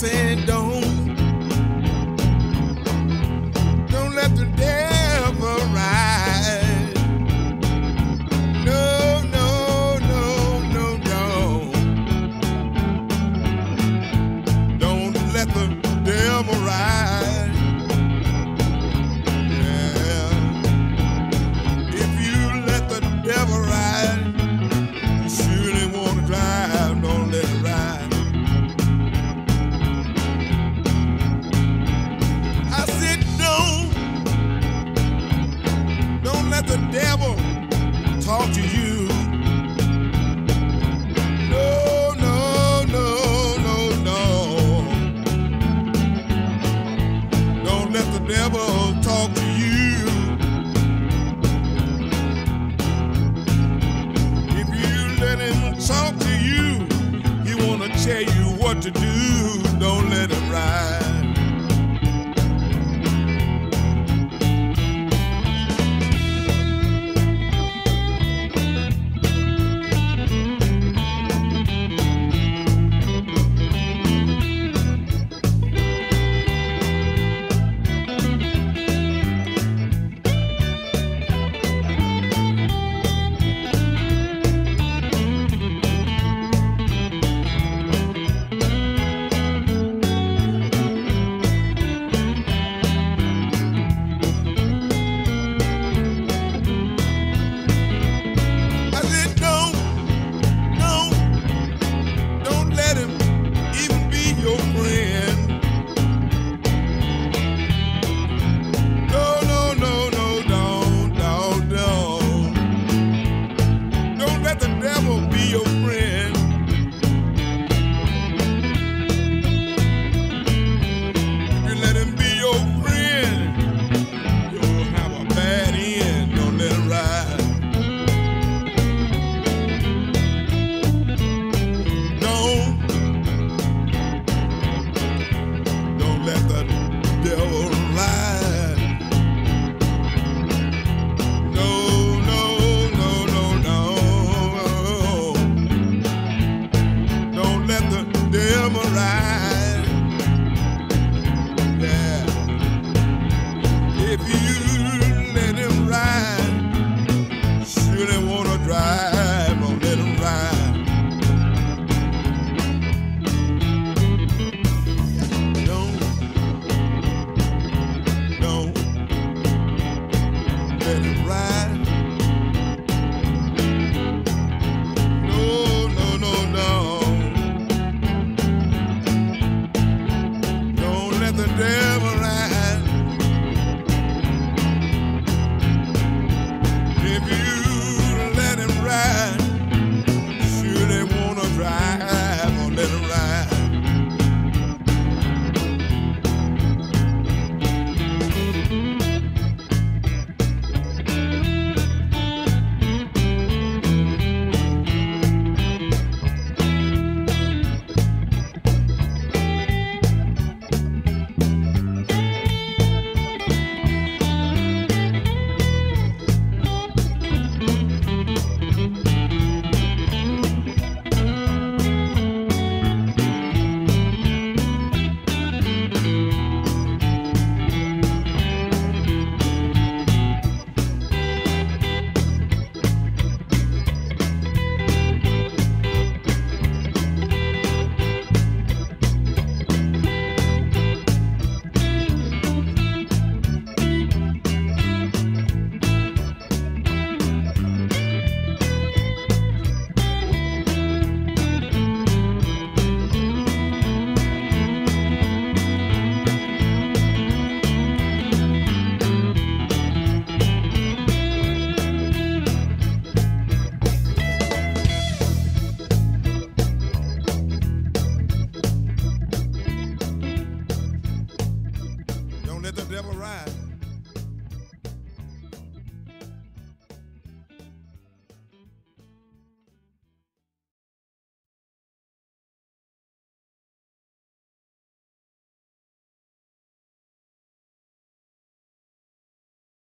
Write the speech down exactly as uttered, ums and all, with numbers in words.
saying don't, don't let the devil ride. No, no, no, no, no. Don't let the devil ride. Yeah. If you let the devil ride, you surely want to drive. Don't let it ride. Let the devil talk to you. No, no, no, no, no. Don't let the devil talk to you. If you let him talk to you, he wanna tell you what to do. Don't let him ride. Let it ride.